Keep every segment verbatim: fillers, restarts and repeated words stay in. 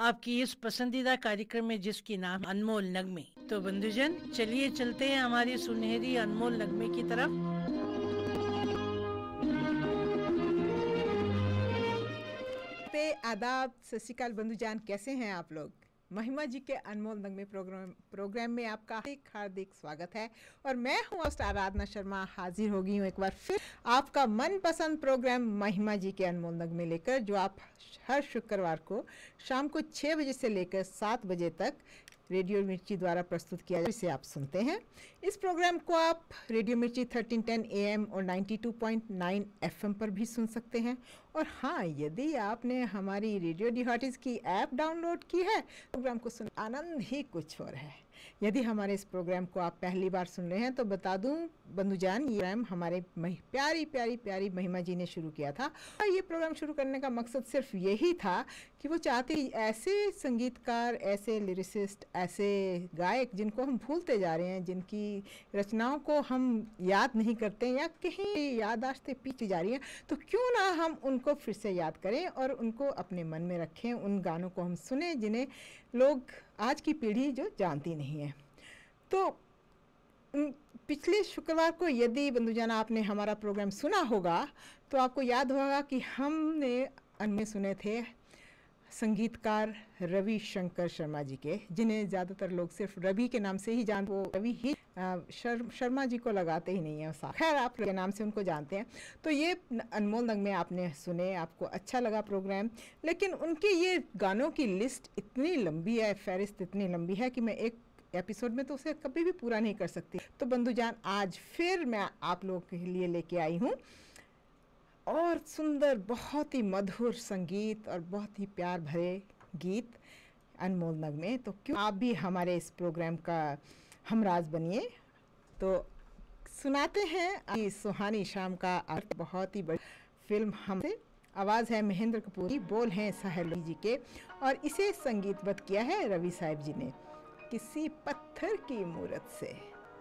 आपकी इस पसंदीदा कार्यक्रम में जिसकी नाम अनमोल नगमे। तो बंधुजन, चलिए चलते हैं हमारी सुनहरी अनमोल नगमे की तरफ। पे आदाब, सत श्री अकाल बंधुजान, कैसे हैं आप लोग? महिमा जी के अनमोल नगमे प्रोग्राम प्रोग्राम में आपका हार्दिक हार्दिक स्वागत है। और मैं हूँ होस्ट आराधना शर्मा, हाजिर हो गई हूँ एक बार फिर आपका मनपसंद प्रोग्राम महिमा जी के अनमोल नगमे लेकर, जो आप हर शुक्रवार को शाम को छः बजे से लेकर सात बजे तक रेडियो मिर्ची द्वारा प्रस्तुत किया जाए, जिसे आप सुनते हैं। इस प्रोग्राम को आप radio Mirchi thirteen ten A M और ninety two point nine F M पर भी सुन सकते हैं। और हाँ, यदि आपने हमारी रेडियो डिहाटीज की ऐप डाउनलोड की है, प्रोग्राम को सुन आनंद ही कुछ और है। यदि हमारे इस प्रोग्राम को आप पहली बार सुन रहे हैं तो बता दूं बंधुजान, ये प्रोग्राम हमारे प्यारी प्यारी प्यारी महिमा जी ने शुरू किया था। और ये प्रोग्राम शुरू करने का मकसद सिर्फ यही था कि वो चाहते ऐसे संगीतकार, ऐसे लिरिसिस्ट, ऐसे गायक जिनको हम भूलते जा रहे हैं, जिनकी रचनाओं को हम याद नहीं करते या कहीं याददाश्तें पीछे जा रही हैं, तो क्यों ना हम उनको फिर से याद करें और उनको अपने मन में रखें। उन गानों को हम सुने जिन्हें लोग, आज की पीढ़ी जो जानती नहीं है। तो पिछले शुक्रवार को यदि बंधुजान आपने हमारा प्रोग्राम सुना होगा तो आपको याद होगा कि हमने अन्य सुने थे संगीतकार रवि शंकर शर्मा जी के, जिन्हें ज़्यादातर लोग सिर्फ रवि के नाम से ही जानते, वो रवि ही शर, शर्मा जी को लगाते ही नहीं है, खैर आप के नाम से उनको जानते हैं। तो ये अनमोल नगमे आपने सुने, आपको अच्छा लगा प्रोग्राम, लेकिन उनके ये गानों की लिस्ट इतनी लंबी है, फहरिस्त इतनी लंबी है कि मैं एक एपिसोड में तो उसे कभी भी पूरा नहीं कर सकती। तो बंधुजान, आज फिर मैं आप लोगों के लिए लेके आई हूँ और सुंदर, बहुत ही मधुर संगीत और बहुत ही प्यार भरे गीत, अनमोल नगमे। तो क्यों आप भी हमारे इस प्रोग्राम का हमराज बनिए। तो सुनाते हैं इस सुहानी शाम का अर्थ, बहुत ही बड़ी फिल्म हमसे। आवाज़ है महेंद्र कपूर की, बोल हैं साहिल जी के, और इसे संगीतबद्ध किया है रवि साहब जी ने, किसी पत्थर की मूरत से।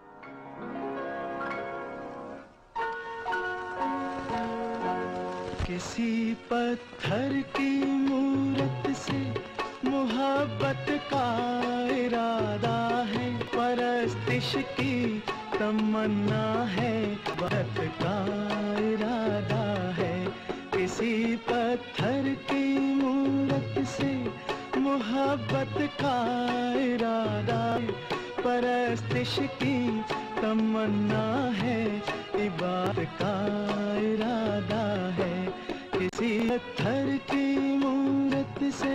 किसी पत्थर की मूरत से मोहब्बत का इरादा है, परस्तिश की तमन्ना है, बात का इरादा है। किसी पत्थर की मूरत से मोहब्बत का इरादा है, परस्तिश की तमन्ना है, इबादत का इरादा है। किसी पत्थर की मूरत से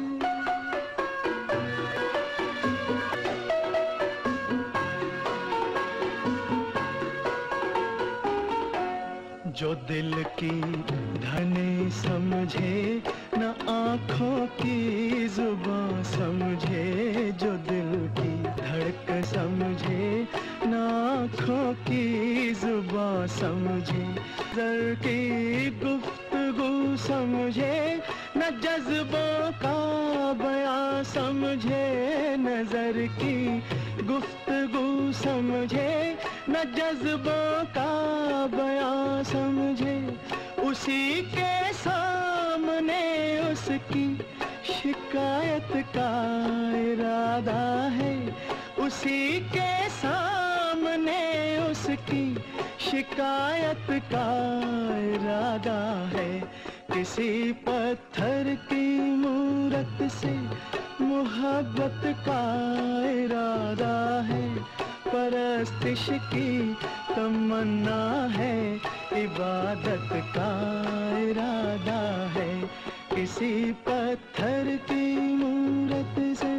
जो दिल की धने समझे, न आँखों की जुबां समझे, जो दिल की धड़क समझे, न आँखों की जुबां समझे, नज़र की गुफ्तगू समझे, न जज्बों का बयां समझे, नज़र की गुफ्तगू समझे, न जज्बों का बयां समझे, उसी के सामने उसकी शिकायत का इरादा है, उसी के सामने उसकी शिकायत का इरादा है। किसी पत्थर की मूरत से मोहब्बत का इरादा है, परस्तिश की तमन्ना है, इबादत का इरादा है। किसी पत्थर की मूरत से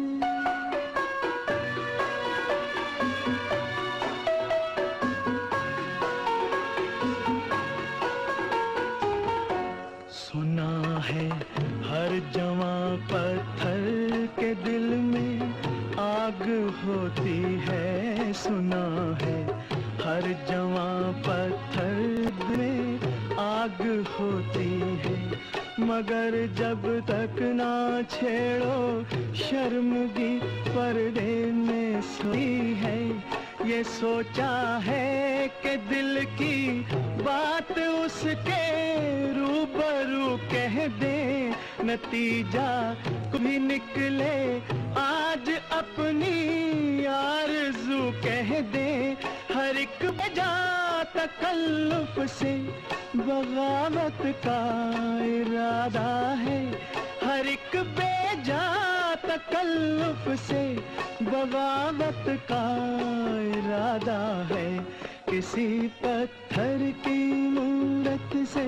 सुना है हर जवां पत्थर के दिल में आग होती है, सुना है हर जवां पत्थर में आग होती है, मगर जब तक ना छेड़ो शर्मगी पर्दे में सोई है, ये सोचा है कि दिल की बात उसके रूबरू कह दे, नतीजा भी निकले आज अपनी आरज़ू कह दे। हर एक बजा तकल्लुफ से बगावत का इरादा है, हर एक बेजा तकल्लुफ से बगावत का इरादा है, किसी पत्थर की मूरत से।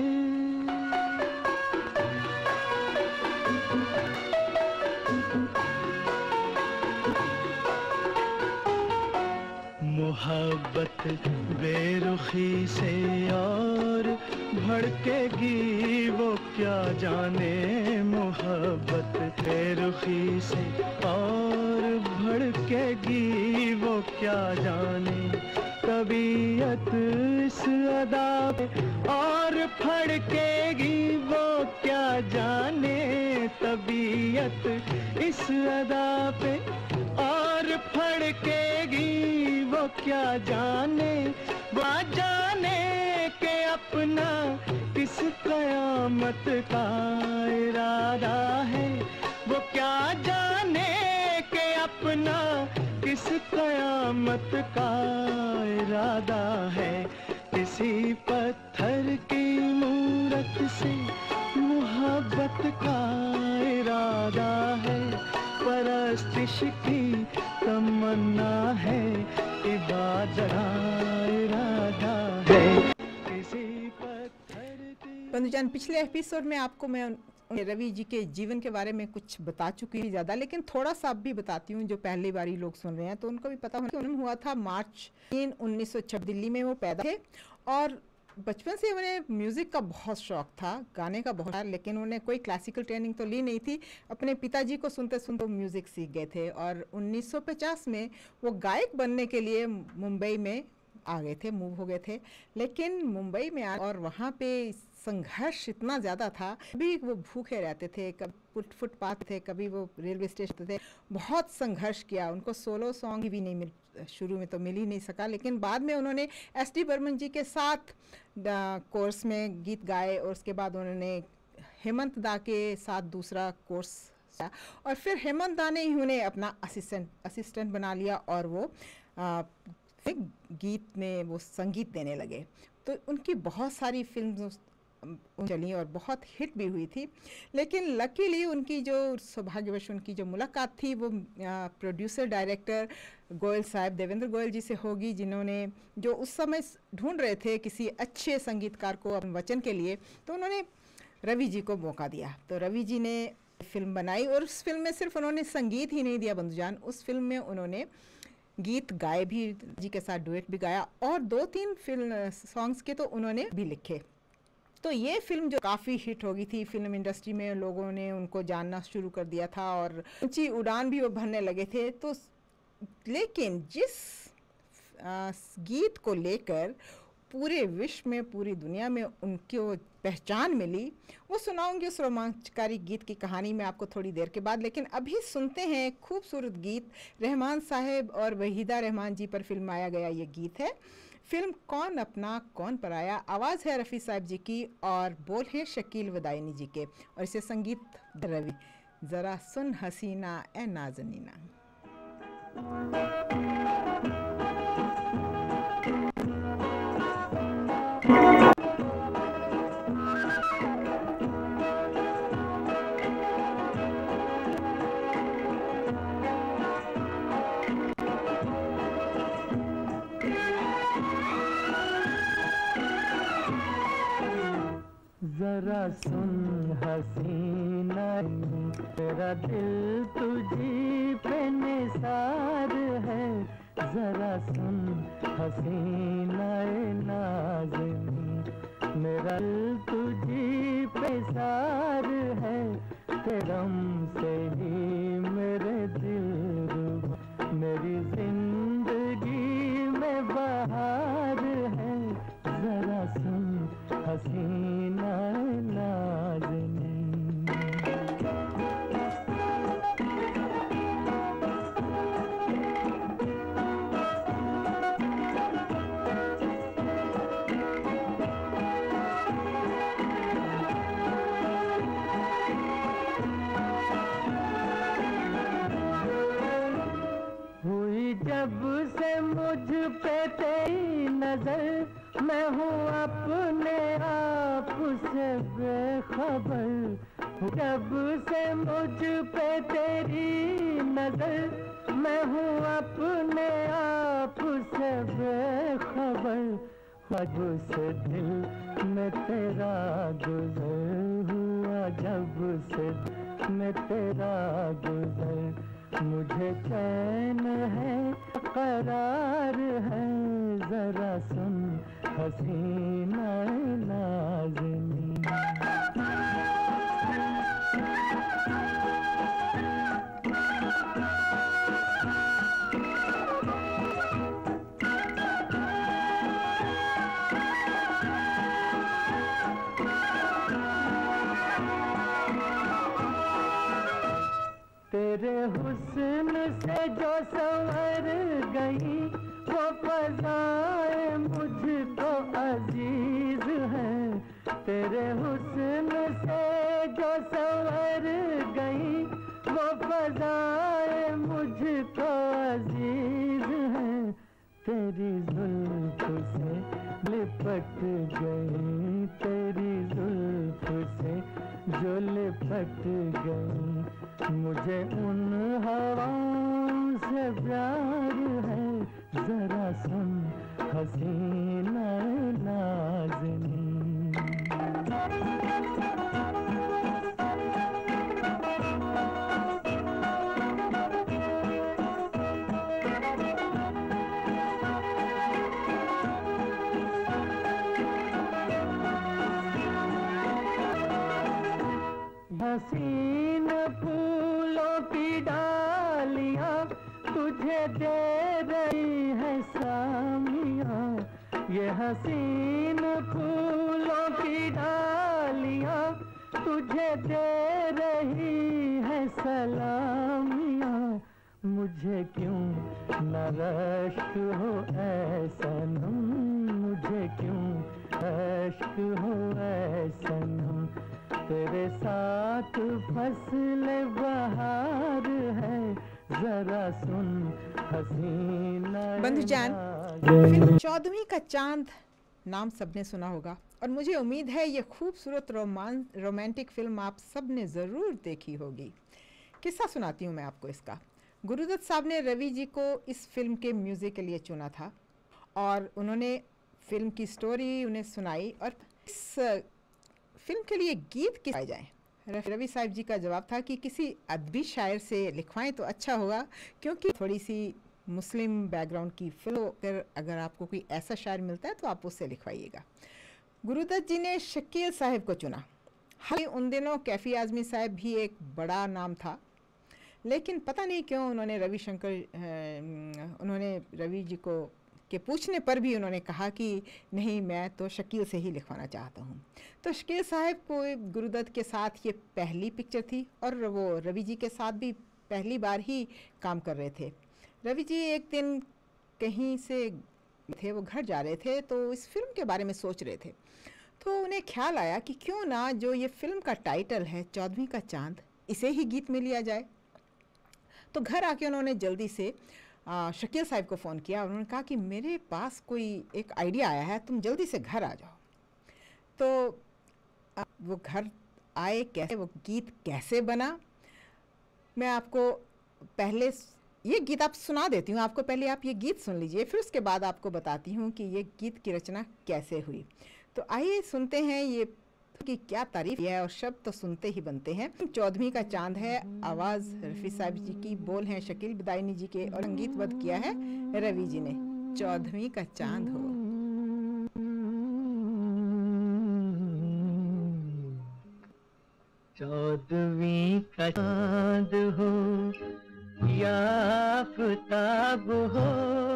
मोहब्बत बेरुखी से और भड़केगी वो क्या जाने, मोहब्बत बेरुखी से और भड़केगी वो क्या जाने। तबीयत इस अदा पे और फड़केगी वो क्या जाने, तबीयत इस अदा पे और फड़केगी वो क्या जाने। वो जाने के अपना किस कयामत का इरादा है, वो क्या जाने के अपना किस कयामत का इरादा है, किसी पत्थर की मूरत से मोहब्बत का इरादा है। परस्तिश की तमन्ना है, इबादत का इरादा है, किसी पत्थर की। बंधुजान, पिछले एपिसोड में आपको मैं रवि जी के जीवन के बारे में कुछ बता चुकी हूँ ज़्यादा, लेकिन थोड़ा सा अब भी बताती हूँ जो पहली बारी लोग सुन रहे हैं तो उनको भी पता होना कि उन्हें हुआ था मार्च तीन उन्नीस सौ छब्बीस, दिल्ली में वो पैदा थे। और बचपन से उन्हें म्यूज़िक का बहुत शौक था, गाने का बहुत, लेकिन उन्हें कोई क्लासिकल ट्रेनिंग तो ली नहीं थी। अपने पिताजी को सुनते सुनते म्यूज़िक सीख गए थे और उन्नीस सौ पचास में वो गायक बनने के लिए मुंबई में आ गए थे, मूव हो गए थे। लेकिन मुंबई में आ और वहाँ पे संघर्ष इतना ज़्यादा था, कभी वो भूखे रहते थे, कभी फुटपाथ थे, कभी वो रेलवे स्टेशन थे। बहुत संघर्ष किया, उनको सोलो सॉन्ग भी नहीं मिल, शुरू में तो मिल ही नहीं सका, लेकिन बाद में उन्होंने एस डी बर्मन जी के साथ कोर्स में गीत गाए और उसके बाद उन्होंने हेमंत दा के साथ दूसरा कोर्स और फिर हेमंत दा ने ही उन्हें अपना असिस्टेंट असिस्टेंट बना लिया और वो आ, गीत में वो संगीत देने लगे। तो उनकी बहुत सारी फिल्म चली और बहुत हिट भी हुई थी। लेकिन लकीली उनकी जो सौभाग्यवश उनकी जो मुलाकात थी वो प्रोड्यूसर डायरेक्टर गोयल साहब, देवेंद्र गोयल जी से होगी, जिन्होंने जो उस समय ढूंढ रहे थे किसी अच्छे संगीतकार को अपने वचन के लिए, तो उन्होंने रवि जी को मौका दिया। तो रवि जी ने फिल्म बनाई और उस फिल्म में सिर्फ उन्होंने संगीत ही नहीं दिया बंधुजान, उस फिल्म में उन्होंने गीत गाए भी, जी के साथ डुएट भी गाया और दो तीन फिल्म सॉन्ग्स के तो उन्होंने भी लिखे। तो ये फिल्म जो काफ़ी हिट हो गई थी, फिल्म इंडस्ट्री में लोगों ने उनको जानना शुरू कर दिया था और ऊंची उड़ान भी वो भरने लगे थे। तो लेकिन जिस आ, गीत को लेकर पूरे विश्व में, पूरी दुनिया में उनको पहचान मिली, वो सुनाऊंगी उस रोमांचकारी गीत की कहानी में आपको थोड़ी देर के बाद। लेकिन अभी सुनते हैं खूबसूरत गीत, रहमान साहब और वहीदा रहमान जी पर फिल्माया गया ये गीत है। फिल्म कौन अपना कौन पराया, आवाज़ है रफ़ी साहब जी की और बोल है शकील वदायनी जी के और इसे संगीत रवि। ज़रा सुन हसीना ए नाज़नीना। जरा सुन हसीना, तेरा दिल तुझी पे निसार है। जरा सुन हसीना नाज़नी, मेरा दिल तुझी पे निसार है। तेरम से ही मेरे दिल रुबा, मेरी जिंदगी में बहार है। जरा सुन हसीना नाज़नी। मैं हूँ अपने आप से बेखबर, जब से मुझ पे तेरी नजर, मैं हूँ अपने आप से बेखबर, जब से दिल में तेरा गुजर हुआ, जब से में तेरा गुजर, मुझे चैन है करार है, जरा सुन हसीना नाज़नीं। तेरे हुस्न से जो संवर गई, वो फ़ज़ाएं मुझको अजीज है। तेरे हुस्न से जो संवर गई, वो फ़ज़ाएं मुझको अजीज है। तेरी जुल्फ से लिपट गई, तेरी जुल्फ से जो लिपट गई, मुझे उन हवाओं से प्यार है, जरा सुन हसीना नाज़नीं। हसीन फूलों की डालियाँ तुझे दे रही है सामियाँ, ये हसीन फूलों की डालियाँ तुझे दे रही है सलामियाँ। मुझे क्यों न रश्क हो ऐ सनम, मुझे क्यों रश्क हो ऐ सनम, तेरे साथ फसल बहार है, जरा सुन हसीना। बंधुजान, फिल्म चौदहवीं का चांद नाम सबने सुना होगा और मुझे उम्मीद है ये खूबसूरत रोमान रोमांटिक फिल्म आप सबने ज़रूर देखी होगी। किस्सा सुनाती हूँ मैं आपको इसका। गुरुदत्त साहब ने रवि जी को इस फिल्म के म्यूज़िक के लिए चुना था और उन्होंने फिल्म की स्टोरी उन्हें सुनाई और इस फिल्म के लिए गीत किस जाएं। रवि साहब जी का जवाब था कि किसी अदबी शायर से लिखवाएं तो अच्छा होगा, क्योंकि थोड़ी सी मुस्लिम बैकग्राउंड की फिल्म, फिर अगर आपको कोई ऐसा शायर मिलता है तो आप उससे लिखवाइएगा। गुरुदत्त जी ने शकील साहब को चुना। हालांकि उन दिनों कैफ़ी आज़मी साहब भी एक बड़ा नाम था, लेकिन पता नहीं क्यों उन्होंने रविशंकर उन्होंने रवि जी को के पूछने पर भी उन्होंने कहा कि नहीं, मैं तो शकील से ही लिखवाना चाहता हूँ। तो शकील साहब को गुरुदत्त के साथ ये पहली पिक्चर थी और वो रवि जी के साथ भी पहली बार ही काम कर रहे थे। रवि जी एक दिन कहीं से थे, वो घर जा रहे थे, तो इस फिल्म के बारे में सोच रहे थे, तो उन्हें ख्याल आया कि क्यों ना जो ये फिल्म का टाइटल है चौदहवीं का चांद, इसे ही गीत में लिया जाए। तो घर आके उन्होंने जल्दी से आ, शकील साहब को फ़ोन किया। उन्होंने कहा कि मेरे पास कोई एक आइडिया आया है, तुम जल्दी से घर आ जाओ। तो आ, वो घर आए, कैसे वो गीत कैसे बना, मैं आपको पहले ये गीत आप सुना देती हूँ आपको। पहले आप ये गीत सुन लीजिए, फिर उसके बाद आपको बताती हूँ कि ये गीत की रचना कैसे हुई। तो आइए सुनते हैं ये कि क्या तारीफ है, और शब्द तो सुनते ही बनते हैं। चौदहवीं का चांद है, आवाज़ रफ़ी साहब जी की, बोल हैं शकील बदायनी जी के और संगीतबद्ध किया है रवि जी ने। चौदहवीं का चांद हो। चौदहवीं का चांद हो या आफ़ताब हो,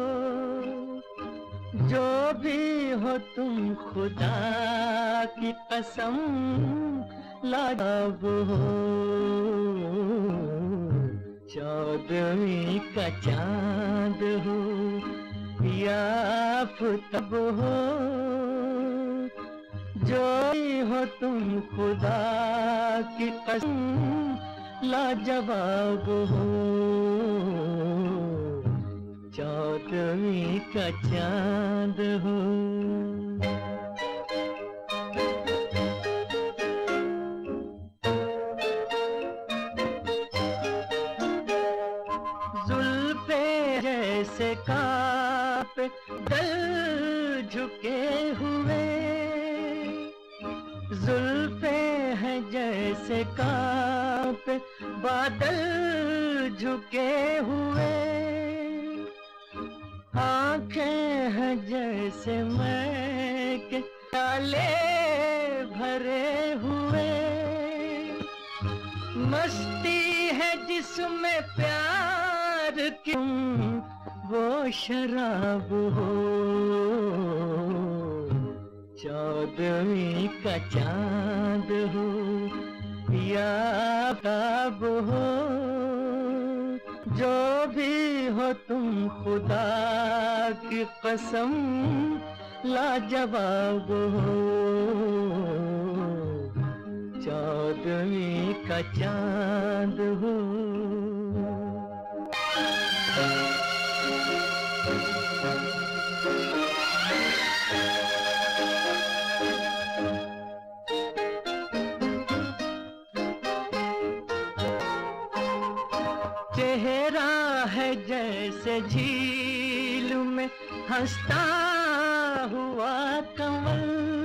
जो भी हो तुम खुदा की कसम लाजवाब हो। चौदहवीं का चांद हो या आफ़ताब हो, जो भी हो तुम खुदा की कसम लाजवाब हो। चौदहवीं का चांद हो। जैसे कांपे दल झुके हुए, जुल्फे हैं जैसे कांपे बादल झुके हुए, आंखें हैं जैसे मैं के ताले भरे हुए, मस्ती है जिसमें प्यार की वो शराब हो, चौदहवीं का चांद हो या ताब हो, जो भी हो तुम खुदा की कसम लाजवाब हो, चौदहवीं का चांद हो। चेहरा है जैसे झील में हंसता हुआ कमल,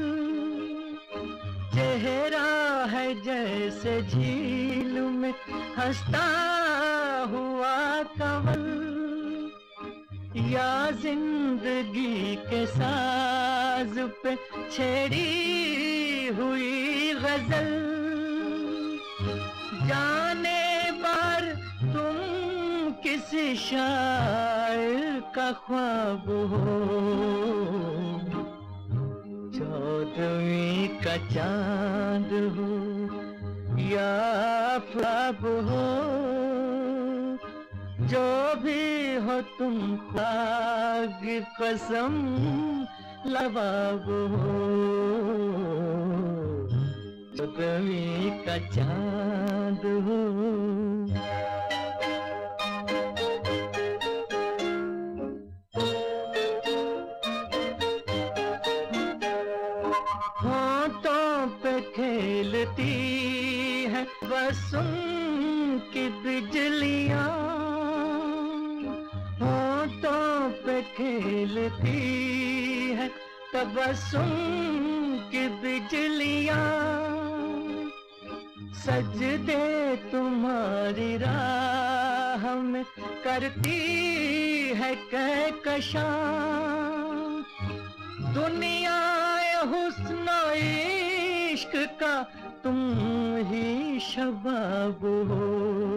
चेहरा है जैसे झील में हंसता हुआ कमल, या जिंदगी के साज पे छेड़ी हुई गजल, जाने बार तुम किसी शायर का ख्वाब हो, चौदहवीं का चांद हो या ख्वाब हो, जो भी हो तुम खुदा की कसम लबाब हो, चौदहवीं का चांद हो। होंठों पे खेलती है बस उनकी बिजलियां, होंठों पे खेलती है तबस्सुम की बिजलियां, सजदे तुम्हारी राह में करती है कहकशां, दुनिया हुस्न इश्क का तुम ही शबाब हो,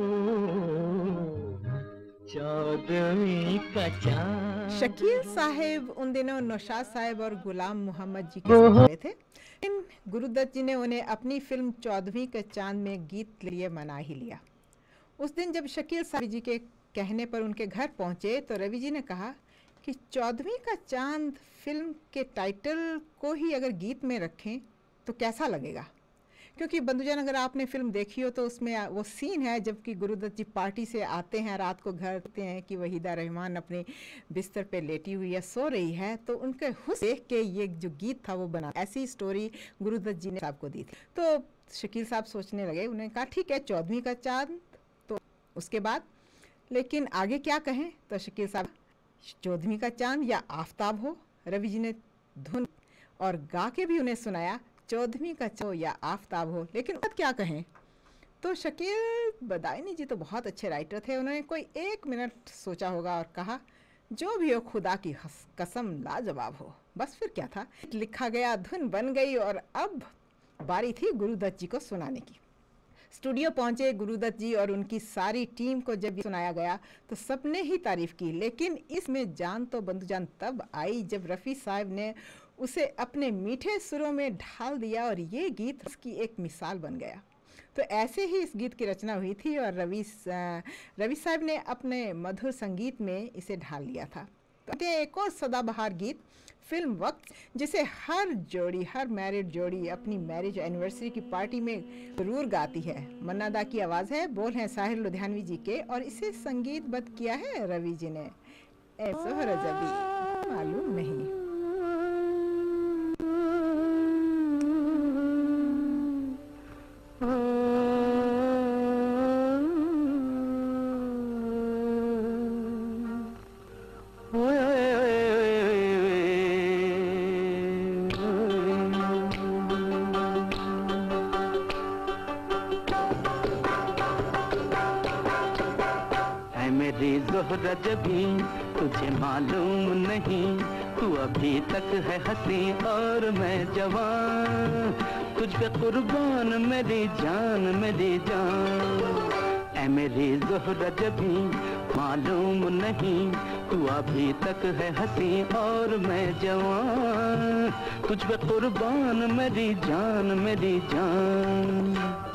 चौदहवीं का चांद। शकील साहिब उन दिनों नौशाद साहिब और गुलाम मोहम्मद जी के साथ हुए थे। इन गुरुदत्त जी ने उन्हें अपनी फिल्म चौदहवीं के चांद में गीत लिए मना ही लिया। उस दिन जब शकील साहिब जी के कहने पर उनके घर पहुंचे तो रवि जी ने कहा कि चौदहवीं का चांद फिल्म के टाइटल को ही अगर गीत में रखें तो कैसा लगेगा, क्योंकि बंधुजन अगर आपने फिल्म देखी हो तो उसमें वो सीन है जबकि गुरुदत्त जी पार्टी से आते हैं, रात को घर आते हैं कि वहीदा रहमान अपने बिस्तर पे लेटी हुई है, सो रही है, तो उनके हुस्न देख के ये जो गीत था वो बना। ऐसी स्टोरी गुरुदत्त जी ने साहब को दी थी। तो शकील साहब सोचने लगे, उन्होंने कहा ठीक है चौदहवीं का चांद, तो उसके बाद लेकिन आगे क्या कहें, तो शकील साहब चौदहवीं का चांद या आफताब हो। रवि जी ने धुन और गा के भी उन्हें सुनाया चौदहवीं का चांद या आफताब हो, लेकिन अब क्या कहें। तो शकील बदायनी जी तो बहुत अच्छे राइटर थे, उन्होंने कोई एक मिनट सोचा होगा और कहा जो भी हो खुदा की कसम लाजवाब हो। बस फिर क्या था, लिखा गया, धुन बन गई और अब बारी थी गुरुदत्त जी को सुनाने की। स्टूडियो पहुंचे गुरुदत्त जी और उनकी सारी टीम को जब सुनाया गया तो सबने ही तारीफ की, लेकिन इसमें जान तो बंधुजान तब आई जब रफ़ी साहब ने उसे अपने मीठे सुरों में ढाल दिया और ये गीत उसकी एक मिसाल बन गया। तो ऐसे ही इस गीत की रचना हुई थी और रवि रवि साहब ने अपने मधुर संगीत में इसे ढाल लिया था। तो एक और सदाबहार गीत फिल्म वक्त, जिसे हर जोड़ी हर मैरिड जोड़ी अपनी मैरिज एनिवर्सरी की पार्टी में जरूर गाती है। मन्ना दा की आवाज़ है, बोल हैं साहिर लुधियानवी जी के और इसे संगीतबद्ध किया है रवि जी ने। ए सोहर जबी मालूम नहीं। मेरी ज़ोहरा जबी तुझे मालूम नहीं, तू अभी तक है हंसी और मैं जवान, तुझ पे कुर्बान मेरी जान मेरी जान। ऐ मेरी ज़ोहरा जबी मालूम नहीं, तू अभी तक है हंसी और मैं जवान, तुझ पे कुर्बान मेरी जान मेरी जान।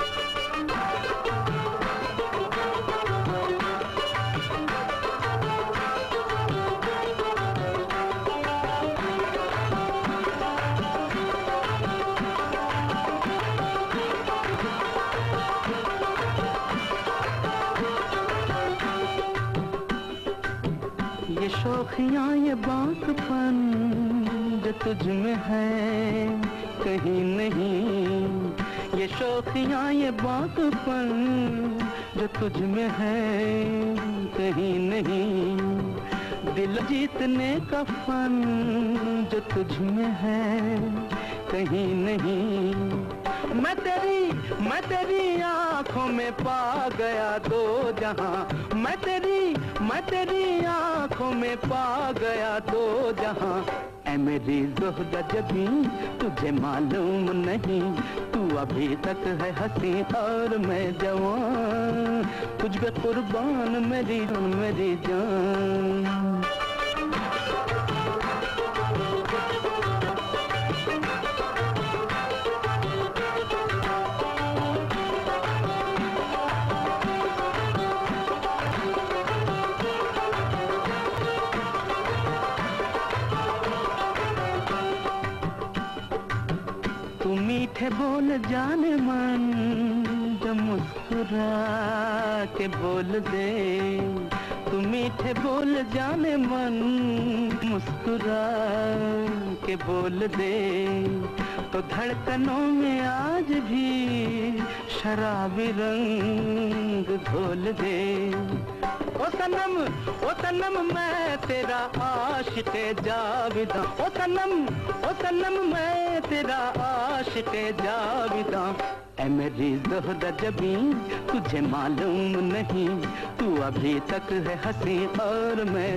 ये शौखियाँ ये बातपन जो तुझ में है कहीं नहीं, ये शौखियाँ ये बातपन जो तुझ में है कहीं नहीं, दिल जीतने का फन जो तुझ में है कहीं नहीं। मैं तेरी मैं तेरी आँखों में पा गया दो जहां, मैं तेरी मैं तेरी आँखों में पा गया दो जहां। ऐ मेरी ज़ोहरा जबी तुझे मालूम नहीं, तू अभी तक है हंसी और मैं जवान, तुझ पे कुर्बान मेरी जान मेरी जान। मीठे बोल जाने मन जो मुस्कुरा के बोल दे, तू मीठे बोल जाने मन मुस्कुरा के बोल दे, तो धड़कनों में आज भी शराबी रंग घोल दे। ओ सनम ओ सनम मैं तेरा आशिक़े जाविदा, ओ सनम ओ सनम मैं तेरा आशिक़े जाविदा। ऐ मेरी ज़ोहरा जबी तुझे मालूम नहीं, तू अभी तक है हंसी और मैं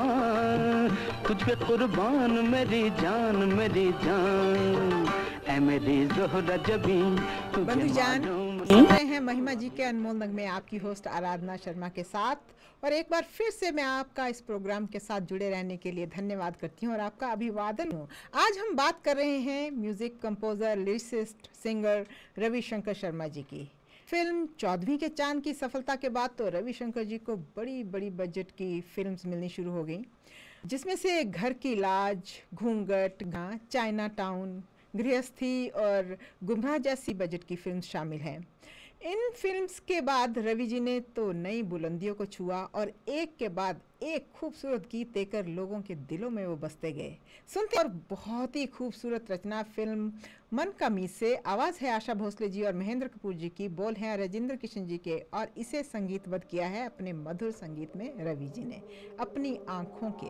जवान, तुझ पे कुर्बान मेरी जान मेरी जान। ऐ मेरी ज़ोहरा जबी तुझे मालूम। सुन रहे हैं महिमा जी के अनमोल नगमे, आपकी होस्ट आराधना शर्मा के साथ। और एक बार फिर से मैं आपका इस प्रोग्राम के साथ जुड़े रहने के लिए धन्यवाद करती हूँ और आपका अभिवादन हूँ। आज हम बात कर रहे हैं music composer, lyricist, singer Ravishankar Sharma ji की। फिल्म चौदहवीं के चांद की सफलता के बाद तो रविशंकर जी को बड़ी बड़ी बजट की फिल्म्स मिलनी शुरू हो गई, जिसमें से घर की लाज, घूंघट, चाइना टाउन, गृहस्थी और गुमराह जैसी बजट की फिल्म शामिल हैं। इन फिल्म्स के बाद रवि जी ने तो नई बुलंदियों को छुआ और एक के बाद एक खूबसूरत गीत देकर लोगों के दिलों में वो बसते गए। सुनते और बहुत ही खूबसूरत रचना फिल्म मन का मीत से। आवाज़ है आशा भोसले जी और महेंद्र कपूर जी की, बोल हैं राजेंद्र किशन जी के, और इसे संगीतबद्ध किया है अपने मधुर संगीत में रवि जी ने अपनी आँखों के।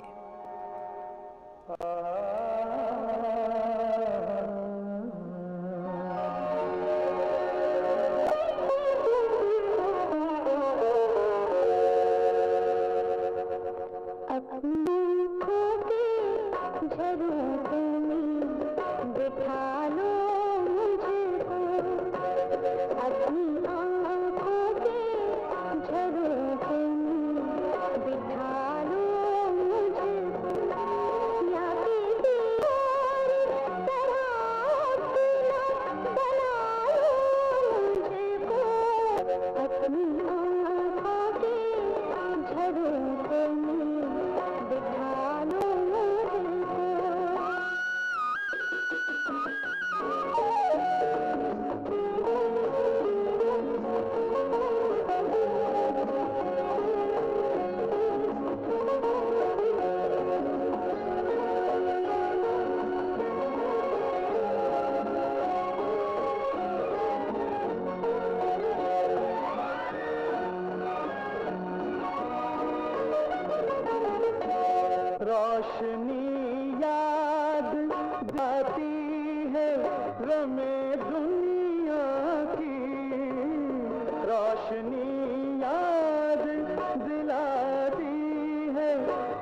रोशनी याद आती है रमे दुनिया की, रोशनी याद दिलाती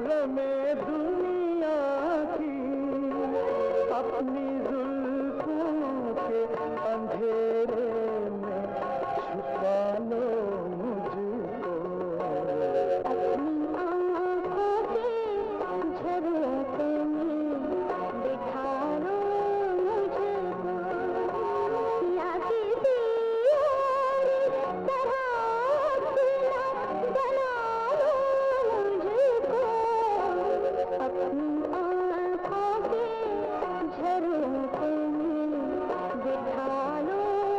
फिक्र में दुनिया की अपनी जुल्फों के अंधेरे में छुपा लो मुझको, अपनी आँखों के झरोखे में बिठा लो मुझको, या किसी और तरह अपना बना लो मुझको, अपनी आँखों के झरोखे में बिठा लो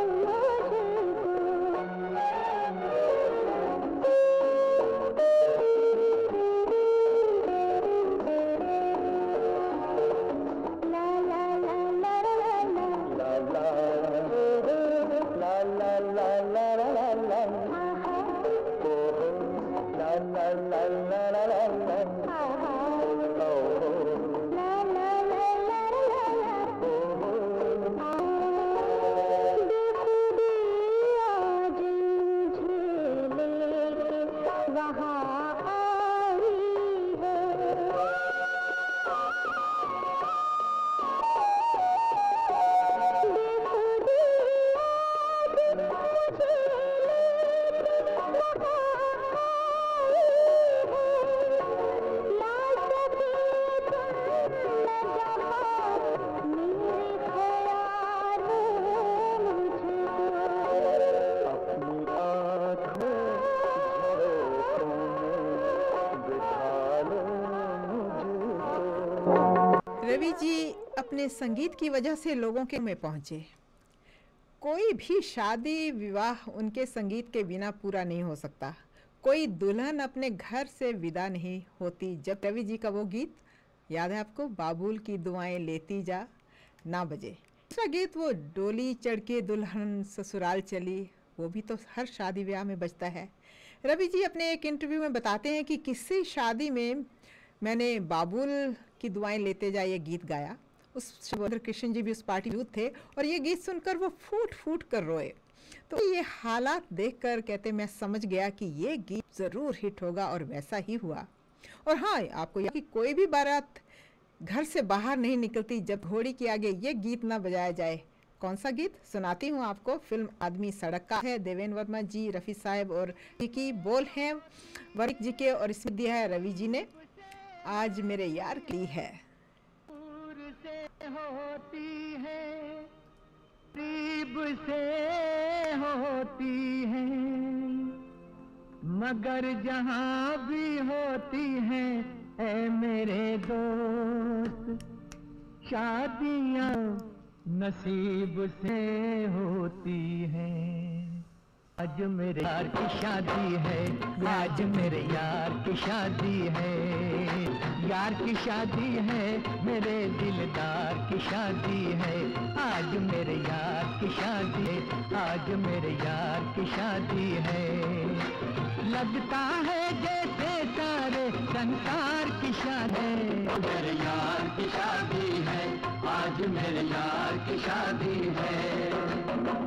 रवि जी अपने संगीत की वजह से लोगों के में पहुंचे। कोई भी शादी विवाह उनके संगीत के बिना पूरा नहीं हो सकता। कोई दुल्हन अपने घर से विदा नहीं होती जब रवि जी का वो गीत याद है आपको, बाबुल की दुआएं लेती जा ना बजे। दूसरा गीत वो डोली चढ़ के दुल्हन ससुराल चली, वो भी तो हर शादी ब्याह में बजता है। रवि जी अपने एक इंटरव्यू में बताते हैं कि किसी शादी में मैंने बाबुल की दुआएं लेते जा ये गीत गाया। उस शिवोधर कृष्ण जी भी उस पार्टी में थे और ये गीत सुनकर वो फूट फूट कर रोए। तो ये हालात देखकर कहते मैं समझ गया कि ये गीत ज़रूर हिट होगा और वैसा ही हुआ। और हाँ, आपको याद कि कोई भी बारात घर से बाहर नहीं निकलती जब घोड़ी के आगे ये गीत ना बजाया जाए। कौन सा गीत सुनाती हूँ आपको, फिल्म आदमी सड़क का है। देवेंद्र वर्मा जी, रफ़ी साहब और की बोल हैं वर्क जी के और इसमें दिया है रवि जी ने। आज मेरे यार की है दूर से होती है, करीब से होती है, मगर जहाँ भी होती है ऐ मेरे दोस्त, शादियाँ नसीब से होती है। आज मेरे यार की शादी है, आज मेरे यार की शादी है, यार की शादी है, मेरे दिलदार की शादी है। आज मेरे यार की शादी है, आज मेरे यार की शादी है। लगता है जैसे सारे संसार की शादी है, मेरे यार की शादी है, आज मेरे यार की शादी है।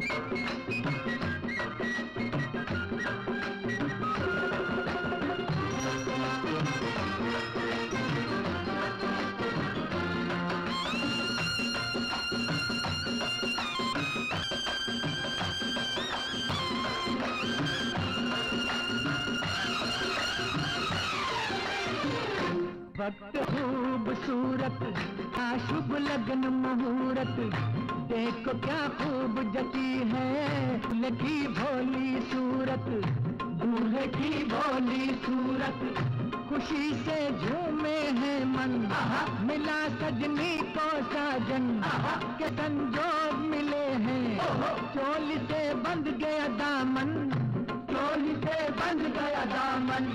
वक्त खूबसूरत था, शुभ लगन मुहूर्त, देखो क्या खूब जची है दूल्हे की भोली सूरत, दूल्हे की भोली सूरत। खुशी से झूमे हैं मन, मिला सजनी को साजन, के संजोग मिले हैं, चोली से बंध गया दामन, चोली से बंध गया दामन।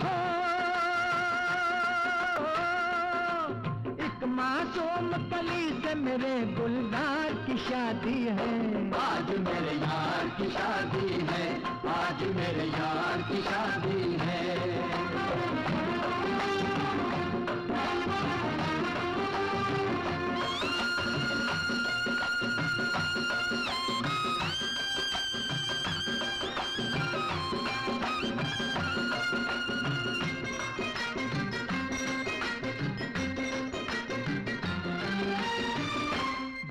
मासूम कली से मेरे गुलजार की शादी है, आज मेरे यार की शादी है, आज मेरे यार की शादी है।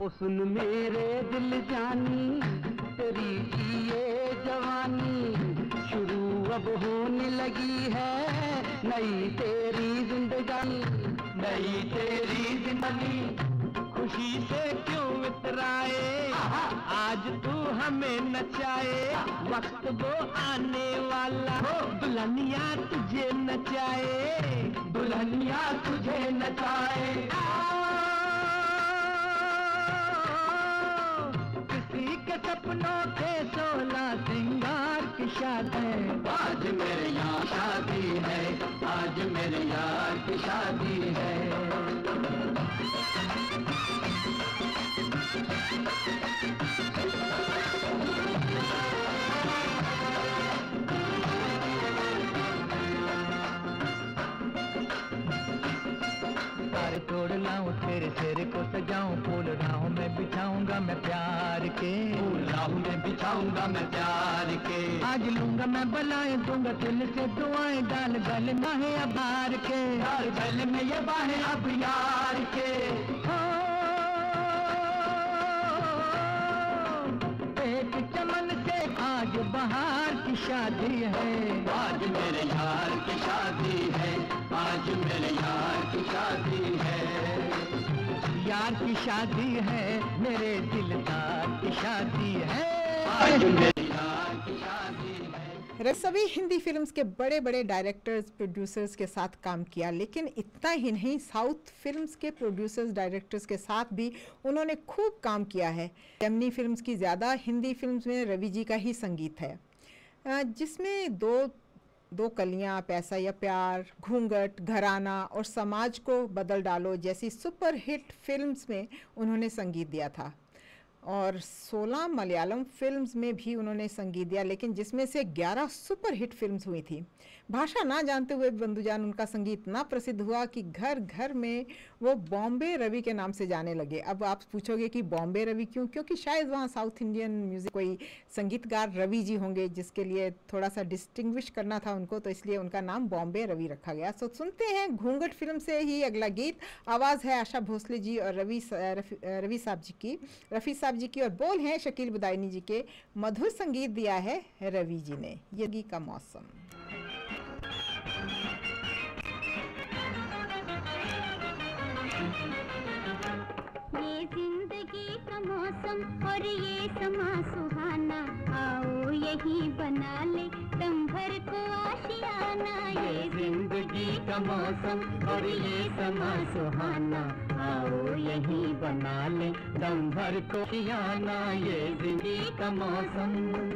सुन मेरे दिल जानी, तेरी ये जवानी शुरू अब होने लगी है, नई तेरी जिंदगानी, नई तेरी जिंदगी। खुशी से क्यों इतराए, आज तू हमें नचाए, वक्त वो आने वाला हो, दुल्हनिया तुझे नचाए, दुल्हनिया तुझे नचाए। किसी के सपनों के सोलह सिंगार की शादी, आज मेरे यहाँ शादी है, आज मेरे यार की शादी है। तोड़ लाऊं तेरे सिर को सजाऊं, फूल राहों में बिछाऊंगा मैं प्यार के, फूल राहों में बिछाऊंगा मैं प्यार के। आज लूंगा मैं बलाएं, दूंगा दिल से दुआएं, डाल गले माहे अबार के, डाल गले में ये बाहें अब यार के। एक चमन से आज बहार की शादी है, आज मेरे यार की शादी है, आज मेरे यार की शादी है। यार की शादी है, मेरे दिलदार की शादी है, आज मेरे यार की शादी है। सभी हिंदी फिल्म्स के बड़े बड़े डायरेक्टर्स प्रोड्यूसर्स के साथ काम किया, लेकिन इतना ही नहीं, साउथ फिल्म्स के प्रोड्यूसर्स डायरेक्टर्स के साथ भी उन्होंने खूब काम किया है। जेमिनी फिल्म्स की ज़्यादा हिंदी फिल्म्स में रवि जी का ही संगीत है, जिसमें दो दो कलियां, पैसा या प्यार, घूंघट, घराना और समाज को बदल डालो जैसी सुपरहिट फिल्म्स में उन्होंने संगीत दिया था। और सोलह मलयालम फिल्म्स में भी उन्होंने संगीत दिया, लेकिन जिसमें से ग्यारह सुपरहिट फिल्म्स हुई थी। भाषा ना जानते हुए बंधुजान उनका संगीत इतना प्रसिद्ध हुआ कि घर घर में वो बॉम्बे रवि के नाम से जाने लगे। अब आप पूछोगे कि बॉम्बे रवि क्यों? क्योंकि शायद वहाँ साउथ इंडियन म्यूज़िक कोई संगीतकार रवि जी होंगे जिसके लिए थोड़ा सा डिस्टिंग्विश करना था उनको, तो इसलिए उनका नाम बॉम्बे रवि रखा गया। सो सुनते हैं घूंघट फिल्म से ही अगला गीत। आवाज़ है आशा भोसले जी और रवि रवि साहब जी की रफ़ी साहब जी की, और बोल हैं शकील बुदायनी जी के। मधुर संगीत दिया है रवि जी ने। यगी का मौसम। ये जिंदगी का मौसम और ये समा सुहाना, आओ यही बना ले दम भर को आशियाना। ये जिंदगी का मौसम और ये समा सुहाना, आओ यही बना ले दम भर को आशियाना। ये जिंदगी का मौसम।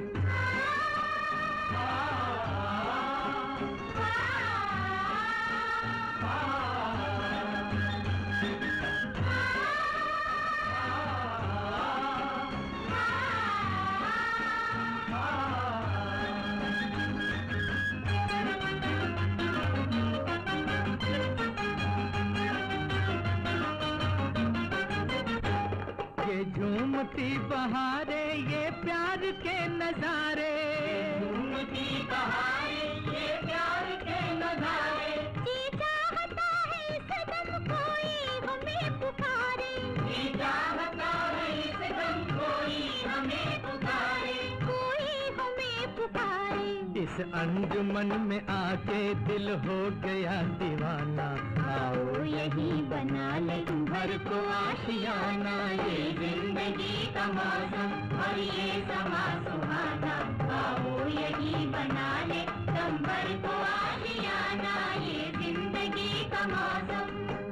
झूमती बहारे ये प्यार के नजारे, झूमती बहारे ये प्यार के नजारे। जी चाहता है सदम कोई हमें पुकारे, जी चाहता है सदम कोई हमें पुकारे, कोई हमें पुकारे। इस अंजुमन में आके दिल हो गया दीवाना, आओ यही बना ले तुम भर को आशियाना। ये जिंदगी का मौसम और ये समा सुहाना, आओ यही बना ले तुम भर को आशियाना। ये जिंदगी का मौसम।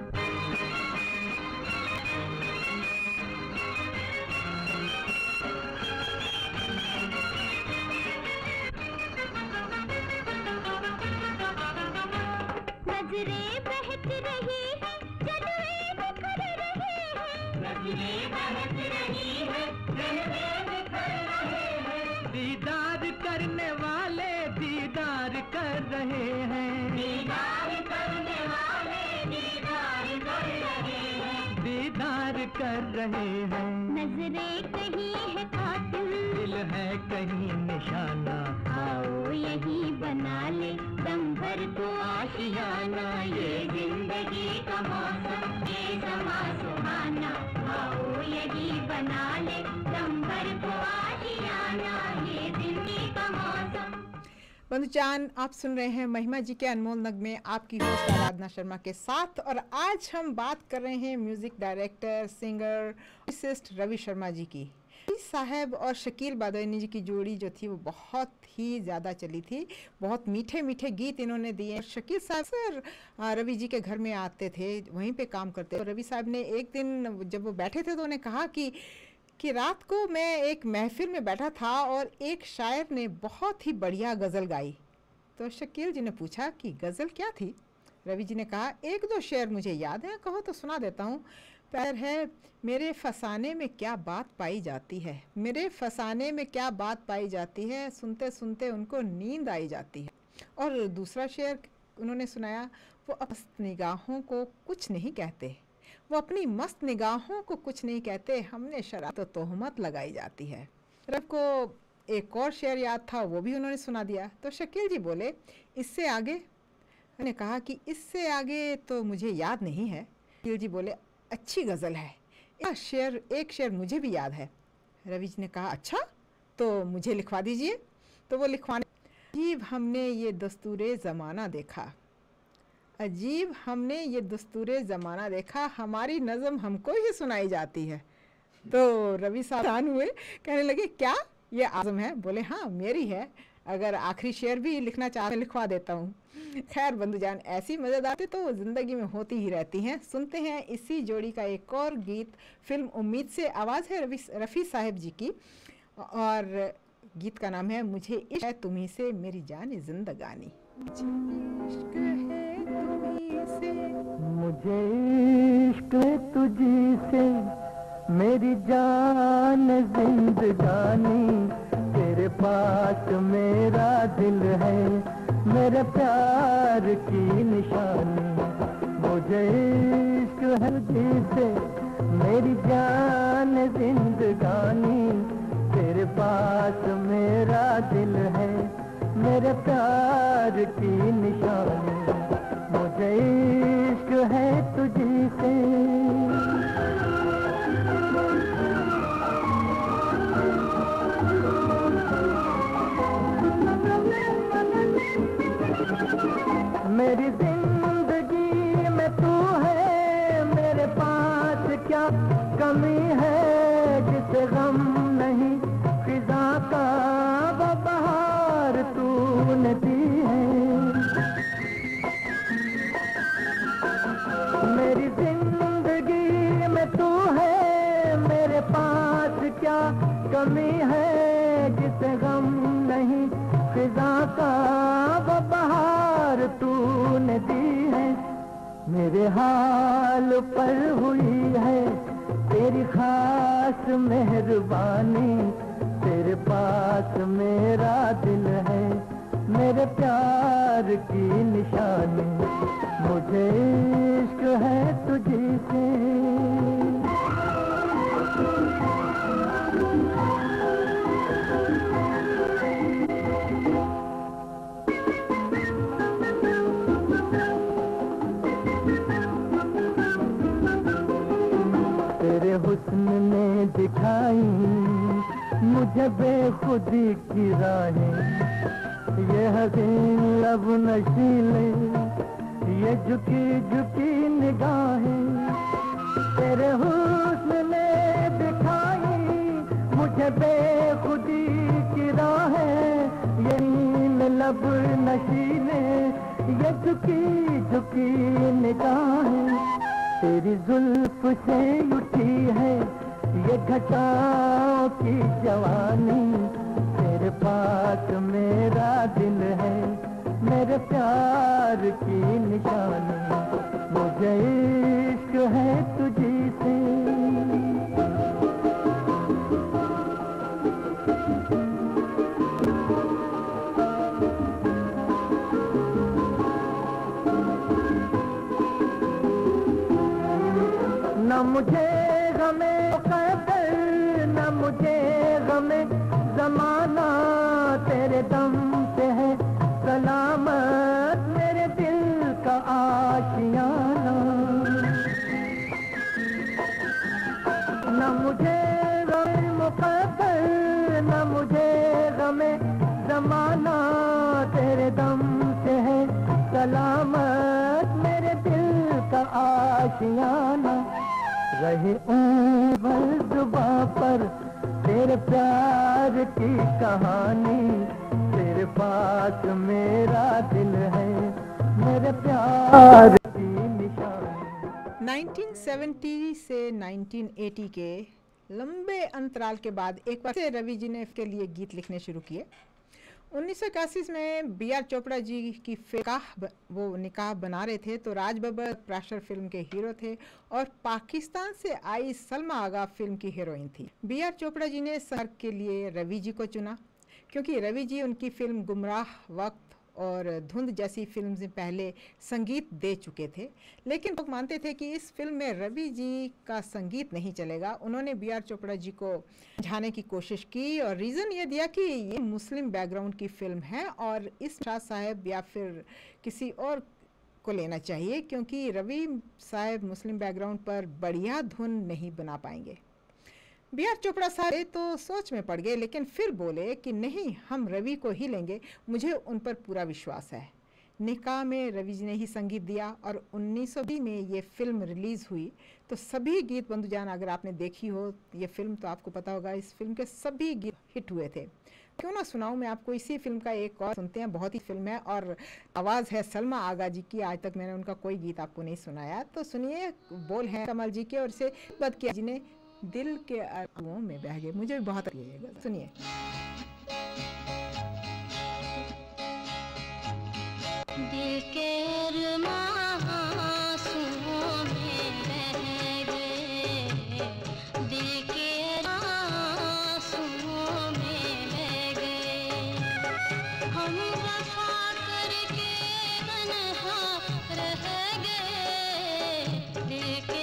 नजरें बहक रही है, जलवे बिखर रहे हैं, नजरें बहक रही है, जलवे बिखर रहे हैं। दीदार करने वाले दीदार कर रहे हैं, दीदार करने वाले दीदार कर रहे हैं, दीदार कर रहे हैं। नजरें कहीं है कातिल, दिल है कहीं निशाना, आओ यही बना ले दम भर को आशियाना, ये जिंदगी का मौसम, ये समा सुहाना, आओ यही बना ले दम भर को आशियाना, ये जिंदगी का मौसम। बंधुजान, आप सुन रहे हैं महिमा जी के अनमोल नगमे, आपकी होस्ट आराधना शर्मा के साथ। और आज हम बात कर रहे हैं music director, singer, lyricist Ravi Sharma ji की। रवि साहब और शकील बादोनी जी की जोड़ी जो थी वो बहुत ही ज़्यादा चली थी। बहुत मीठे मीठे गीत इन्होंने दिए। शकील साहब सर रवि जी के घर में आते थे, वहीं पे काम करते। तो रवि साहब ने एक दिन जब वो बैठे थे तो उन्हें कहा कि कि रात को मैं एक महफिल में बैठा था और एक शायर ने बहुत ही बढ़िया गज़ल गाई। तो शकील जी ने पूछा कि गज़ल क्या थी? रवि जी ने कहा, एक दो शेर मुझे याद है, कहो तो सुना देता हूँ। पैर है, मेरे फसाने में क्या बात पाई जाती है, मेरे फसाने में क्या बात पाई जाती है, सुनते सुनते उनको नींद आई जाती है। और दूसरा शेर उन्होंने सुनाया, वो अपनी निगाहों को कुछ नहीं कहते, वो अपनी मस्त निगाहों को कुछ नहीं कहते, हमने शराब तो तोहमत लगाई जाती है। रब को एक और शेर याद था, वो भी उन्होंने सुना दिया। तो शकील जी बोले, इससे आगे? मैंने कहा कि इससे आगे तो मुझे याद नहीं है। शकील जी बोले, अच्छी गज़ल है, एक शेर एक शेर मुझे भी याद है। रवि जी ने कहा, अच्छा तो मुझे लिखवा दीजिए। तो वो लिखवाने, अजीब हमने ये दस्तूरे ज़माना देखा, अजीब हमने ये दस्तूरे ज़माना देखा, हमारी नज़म हमको ही सुनाई जाती है। तो रवि सावधान हुए, कहने लगे, क्या ये आज़म है? बोले, हाँ मेरी है, अगर आखिरी शेर भी लिखना चाहे लिखवा देता हूँ। खैर बंधुजान, ऐसी मज़ेदार तो ज़िंदगी में होती ही रहती हैं। सुनते हैं इसी जोड़ी का एक और गीत, फिल्म उम्मीद से। आवाज़ है रवि रफ़ी साहब जी की और गीत का नाम है मुझे इश्क है तुम्ही से मेरी जान जिंदगानी। मुझे इश्क है तुझी से मेरी जान जिंदगानी, तेरे पास मेरा दिल है, मेरे प्यार की निशानी। मुझे इश्क है तुझी से मेरी जान जिंदगानी, तेरे पास मेरा दिल है, मेरे प्यार की निशानी। मुझे इश्क है तुझी से। मेरी जिंदगी में तू है, मेरे पास क्या कमी है, जिसे गम नहीं फिजा का वो बहार तूने दी है। मेरी जिंदगी में तू है, मेरे पास क्या कमी है, जिसे गम नहीं फिजा का वो बहार तूने दी है। मेरे हाल पर हुई है तेरी खास मेहरबानी, तेरे पास मेरा दिल है, मेरे प्यार की निशानी। मुझे इश्क है तुझी से। तेरे हुस्न ने दिखाई मुझे बेखुदी की राहें, ये हसीन लब नशीले, ये झुकी झुकी निगाहें। तेरे हुस्न ने दिखाई मुझे बेखुदी की राहें, ये नील लब नशीले, ये झुकी झुकी निगाहें। तेरी जुल्फ से उठी है ये घटाओं की जवानी, तेरे पास मेरा दिल है, मेरे प्यार की निशानी। मुझे इश्क है तुझी से। न मुझे गमे कदर, न मुझे गमे जमाना, तेरे दम से है सलामत सलामत मेरे दिल का आशियाना, रहे उम्र जुबां पर तेरे प्यार की कहानी, तेरे पास मेरा दिल है मेरे प्यार की निशानी। नाइनटीन सेवेंटी से नाइनटीन एटी के लंबे अंतराल के बाद एक बार से रवि जी ने इसके लिए गीत लिखने शुरू किए। उन्नीस सौ इक्यासी में बी आर चोपड़ा जी की फिल्म वो निकाह बना रहे थे तो राज बब्बर प्राशर फिल्म के हीरो थे और पाकिस्तान से आई सलमा आगा फिल्म की हीरोइन थी। बी आर चोपड़ा जी ने सर के लिए रवि जी को चुना क्योंकि रवि जी उनकी फिल्म गुमराह, वक्त और धुंध जैसी फिल्म से पहले संगीत दे चुके थे, लेकिन लोग मानते थे कि इस फिल्म में रवि जी का संगीत नहीं चलेगा। उन्होंने बी आर चोपड़ा जी को समझाने की कोशिश की और रीज़न ये दिया कि ये मुस्लिम बैकग्राउंड की फिल्म है और इस शाह साहब या फिर किसी और को लेना चाहिए क्योंकि रवि साहब मुस्लिम बैकग्राउंड पर बढ़िया धुन नहीं बना पाएंगे। बी आर चोपड़ा साहब तो सोच में पड़ गए लेकिन फिर बोले कि नहीं, हम रवि को ही लेंगे, मुझे उन पर पूरा विश्वास है। निकाह में रवि जी ने ही संगीत दिया और उन्नीस सौ बीस में ये फिल्म रिलीज़ हुई तो सभी गीत बंधुजान, अगर आपने देखी हो ये फिल्म तो आपको पता होगा इस फिल्म के सभी गीत हिट हुए थे। क्यों ना सुनाऊं मैं आपको इसी फिल्म का एक और, सुनते हैं, बहुत ही फिल्म है और आवाज़ है सलमा आगा जी की। आज तक मैंने उनका कोई गीत आपको नहीं सुनाया, तो सुनिए, बोल हैं कमल जी के और इसे बद किया जी ने दिल के आंसुओं में बह गए। मुझे भी बहुत अच्छी है, सुनिए। दिल के अरमां आंसुओं में बह गए, दिल के आंसुओं में बह गए, हम वफा करके तन्हा रह गए, दिल के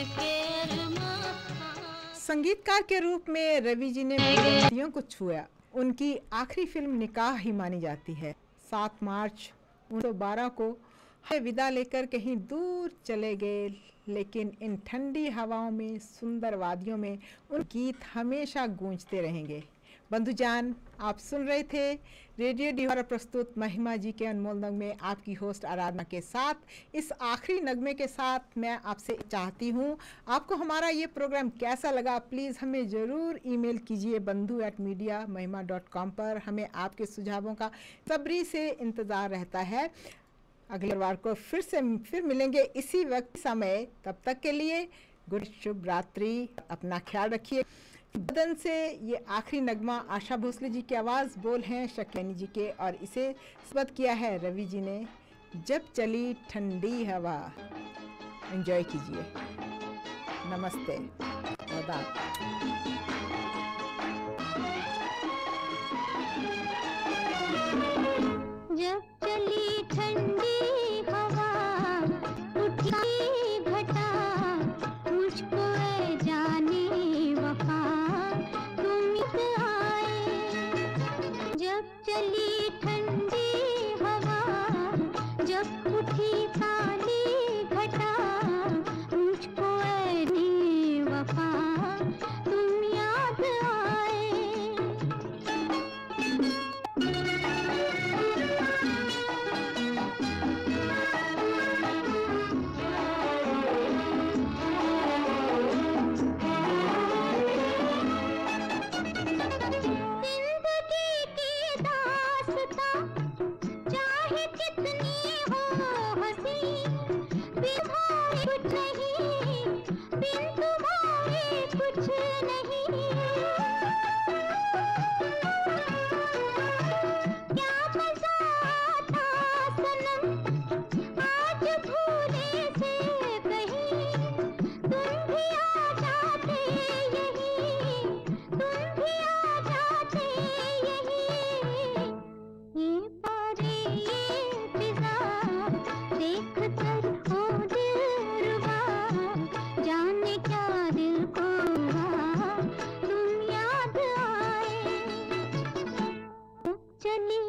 संगीतकार के रूप में रवि जी ने बुलंदियों को छुआ उनकी आखिरी फिल्म निकाह ही मानी जाती है। सात मार्च उन्नीस सौ बारह को हमें विदा लेकर कहीं दूर चले गए, लेकिन इन ठंडी हवाओं में, सुंदर वादियों में उन गीत हमेशा गूंजते रहेंगे। बंधुजान, आप सुन रहे थे रेडियो डी द्वारा प्रस्तुत महिमा जी के अनमोल नगमे, आपकी होस्ट आराधना के साथ। इस आखिरी नगमे के साथ मैं आपसे चाहती हूँ, आपको हमारा ये प्रोग्राम कैसा लगा प्लीज़ हमें ज़रूर ईमेल कीजिए Bandhu at media Mahima dot com पर। हमें आपके सुझावों का सब्री से इंतज़ार रहता है। अगले बार को फिर से फिर मिलेंगे इसी वक्त समय। तब तक के लिए गुड शुभ रात्रि, अपना ख्याल रखिए। बदन से ये आखिरी नगमा आशा भोसले जी की आवाज़, बोल हैं शक्यानी जी के, और इसे सबत किया है रवि जी ने। जब चली ठंडी हवा, एंजॉय कीजिए। नमस्ते, आदाब। जब चली ठंडी हवा, उठी घटा, मुझको ऐ जाने वफा तुम आए। जब चली ठंडी हवा, जब उठी काली घटा, मुझको ऐ जाने वफा तुम याद आए। चली